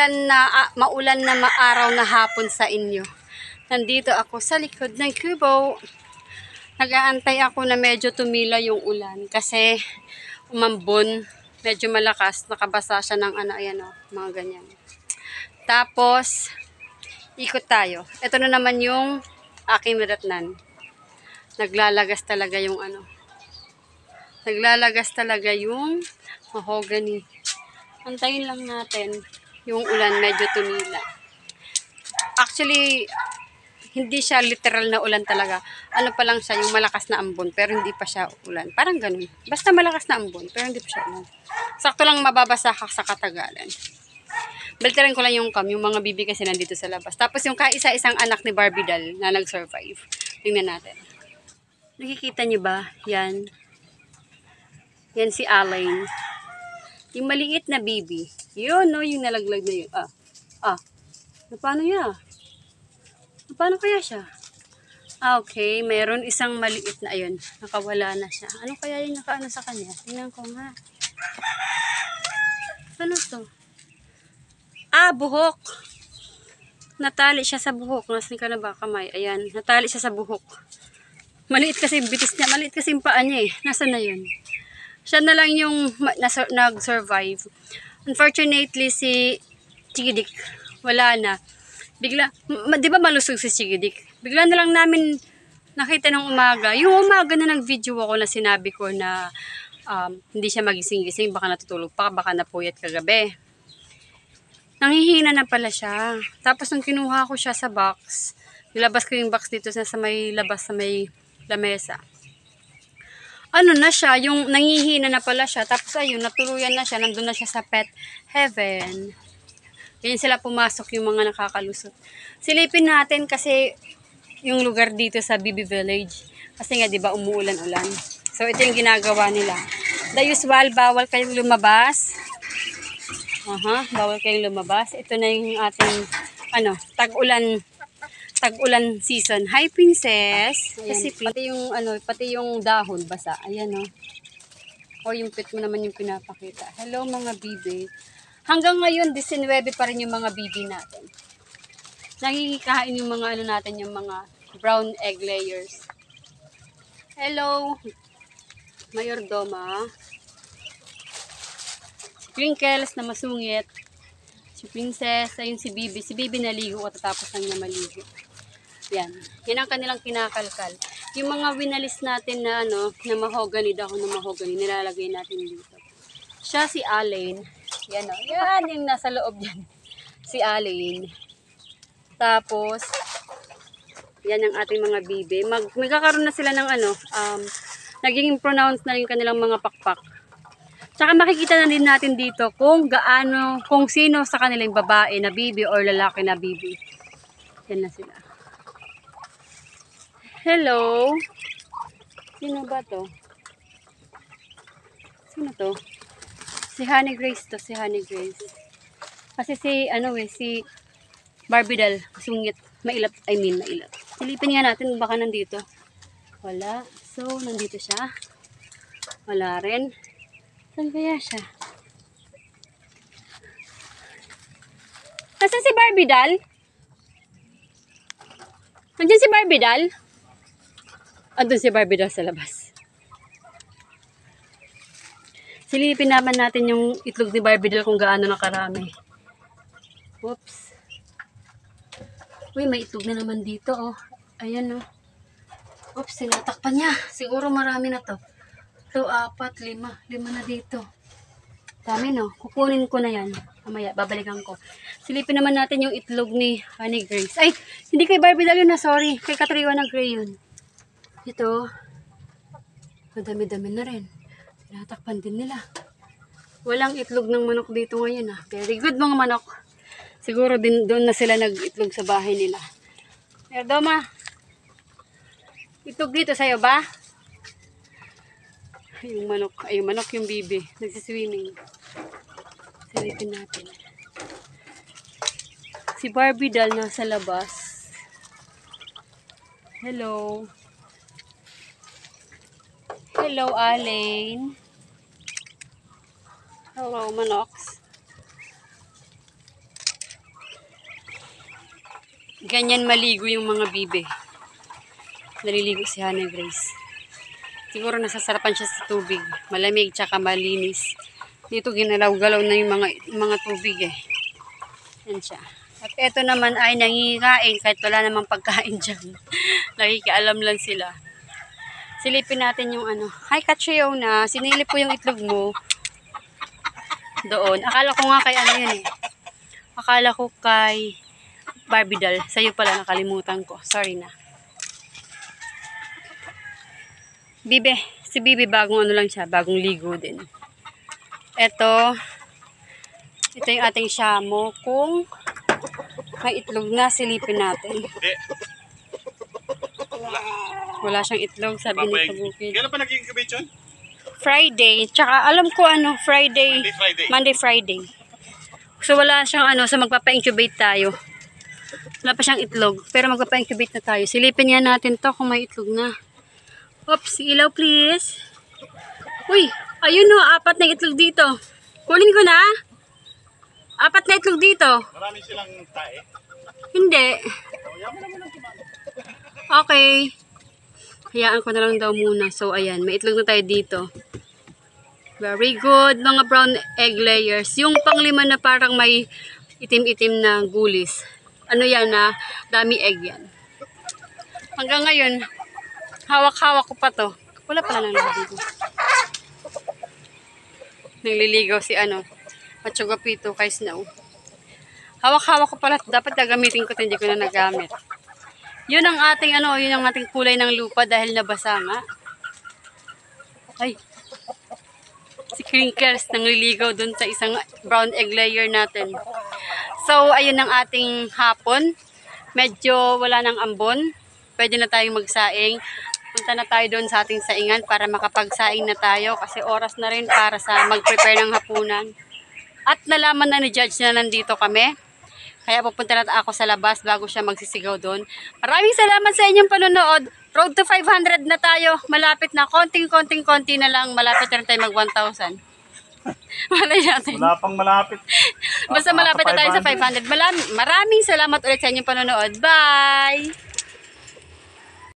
maulan na maaraw na hapon sa inyo. Nandito ako sa likod ng kubo. Nag-aantay ako na medyo tumila yung ulan kasi umambon, medyo malakas, nakabasa siya ng ayan o, mga ganyan. Tapos, ikot tayo. Ito na naman yung aking nadatnan. Naglalagas talaga yung Naglalagas talaga yung mahogany. Antayin lang natin yung ulan medyo tumila. Actually, hindi siya literal na ulan talaga. Ano pa lang siya, yung malakas na ambon, pero hindi pa siya ulan. Parang ganun. Basta malakas na ambon, pero hindi pa siya ulan. Sakto lang mababasa ka sa katagalan. Baltarin ko lang yung yung mga bibi kasi nandito sa labas. Tapos yung kaisa-isang anak ni Barbie doll na nag-survive. Tingnan natin. Nakikita niyo ba? Yan. Yan si Alain. Yung maliit na baby. Yun, no? Yung nalaglag na yun. Paano yan? Paano kaya siya? Okay, meron isang maliit na, ayun, nakawala na siya. Ano kaya yung nakaano sa kanya? Tingnan ko nga. Ano to? Buhok. Natali siya sa buhok. Nasaan ka na ba, kamay? Ayan, natali siya sa buhok. Maliit kasi yung bitis niya. Maliit kasi yung paa niya eh. Nasaan na yun? Siya na lang yung nag-survive. Unfortunately, si Chigidik, wala na. Bigla, di ba malusog si Chigidik? Bigla na lang namin nakita ng umaga. Yung umaga na nag-video ako na sinabi ko na hindi siya magising-gising, baka natutulog pa, baka napuyat kagabi. Nanghihina na pala siya. Tapos nung kinuha ko siya sa box, nilabas ko yung box dito sa may labas sa may lamesa. Ano na siya, yung nanghihina na pala siya. Tapos ayun, natuluyan na siya, nandun na siya sa pet heaven. Ganyan sila pumasok yung mga nakakalusot. Silipin natin kasi yung lugar dito sa BB Village. Kasi nga, di ba, umuulan-ulan. So, ito yung ginagawa nila. The usual, bawal kayong lumabas. Bawal kayong lumabas. Ito na yung ating, tag-ulan season. Hi, princess! Ayan. Kasi pati yung dahon basa. Ayan, yung pet mo naman yung pinapakita. Hello, mga bibi. Hanggang ngayon, 19 pa rin yung mga bibi natin. Nangikikain yung mga natin, yung mga brown egg layers. Hello, Mayordoma. Si Crinkles na masungit. Si Princess, ayun si Bibi. Si Bibi naligo ko tatapos lang niya maligo. Yan. Yan ang kanilang kinakalkal. Yung mga winalis natin na na mahogany, dahon na mahogany, nilalagay natin dito. Siya si Alain. Yan yan yung nasa loob yan. Si Alain. Tapos, yan ang ating mga bibi. Magkakaroon na sila ng naging pronounce na yung kanilang mga pakpak. Tsaka makikita na din natin dito kung sino sa kanilang babae na bibi or lalaki na bibi. Yan na sila. Hello. Sino ba to? Sino to? Si Honey Grace to, si Honey Grace. Kasi si Barbie doll, sungit, mailap. Silipin nga natin, baka nandito. Wala. So, nandito siya. Wala rin. Saan kaya siya? Nasaan si Barbie doll? Nandiyan si Barbie doll? Andun si Barbie doll sa labas. Silipin naman natin yung itlog ni Barbie doll kung gaano nakarami. Oops. Uy, may itlog na naman dito, Ayan, Oops, sinatakpan niya. Siguro marami na to. 2, 4, 5. 5 na dito. Dami, Kukunin ko na yan. Mamaya, babalikan ko. Silipin naman natin yung itlog ni Honey Grace. Ay, hindi kay Barbie doll yun sorry. Kay Katriwa na Gray yun. Ito. Madami-dami na rin. Sinatakpan din nila. Walang itlog ng manok dito ngayon, Very good, mga manok. Siguro din doon na sila nag-itlog sa bahay nila. Erdoma, itlog dito sa'yo ba? Yung manok yung bibi. Nagsiswimming. Silipin natin. Si Barbie doll nasa labas. Hello. Hello, Alain. Hello, manoks. ganyan maligo yung mga bibe. Naliligo si Hana Grace. Siguro nasasarapan siya sa tubig. Malamig tsaka malinis. Dito ginalaw-galaw na yung mga tubig eh. Yan siya. At eto naman ay nangikain kahit wala namang pagkain dyan. Nakikialam lang sila. Silipin natin yung ano. Hi Catriona, sinilip ko yung itlog mo. Doon. Akala ko nga kay ano yun eh. Akala ko kay Barbie doll. Sa'yo pala nakalimutan ko. Sorry na. Bibe. Si Bibe bagong ano lang siya. Bagong ligo din. Ito yung ating shamo. Kung may itlog na, silipin natin. Wala siyang itlog, sabi ni Kabukid. Kailan pa nag-incubate yun? Friday. Tsaka alam ko ano, Friday. Monday, Friday. So wala siyang ano, so magpapa-incubate tayo. Wala pa siyang itlog, pero magpapa-incubate na tayo. Silipin nga natin to kung may itlog na. Oops, ilaw please. Uy, ayun no, 4 na itlog dito. Kunin ko na. 4 na itlog dito. Marami silang tae. Hindi. Okay. Hayaan ko na lang daw muna. So, ayan. May itlog na tayo dito. Very good. Mga brown egg layers. Yung panglima na parang may itim-itim na gulis. Ano yan na? Dami egg yan. Hanggang ngayon, hawak-hawak ko pa to. Wala pala nang naliligo. Nagliligaw si ano. Machugapito kay Snow. Hawak-hawak ko pala. Dapat gagamitin ko. Hindi ko na nagamit. Yun ang ating ano, yun ang ating kulay ng lupa dahil nabasa nga. Ay. Si Crinkles nangliligaw dun sa isang brown egg layer natin. So, ayun ang ating hapon. Medyo wala nang ambon. Pwede na tayong magsaing. Punta na tayo doon sa ating saingan para makapagsaing na tayo kasi oras na rin para sa mag-prepare ng hapunan. At nalaman na ni Judge na nandito kami. Kaya pupunta na ako sa labas bago siya magsisigaw doon. Maraming salamat sa inyong panonood. Road to 500 na tayo. Malapit na. Konting-konti na lang. Malapit na rin tayo mag 1,000. Malay natin. Wala pang malapit. Basta malapit na tayo sa 500. Maraming salamat ulit sa inyong panonood. Bye!